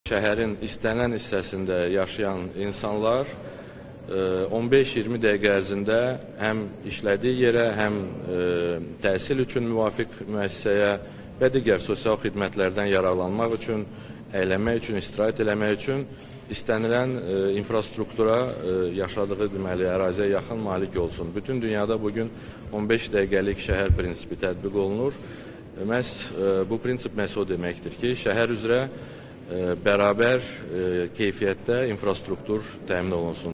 Şəhərin istənilən hissəsində yaşayan insanlar 15-20 dəqiqə ərzində həm işlədiyi yerə, həm təhsil üçün müvafiq müəssisəyə və digər sosial xidmətlərdən yararlanmaq üçün, əylənmək üçün, istirahət eləmək üçün istənilən infrastruktura yaşadığı əraziyə yaxın malik olsun. Bütün dünyada bugün 15 dəqiqəlik şəhər prinsipi tətbiq olunur. Məhz bu prinsip məhz o deməkdir ki, şəhər üzrə bərabər keyfiyyətdə infrastruktur təmin olunsun.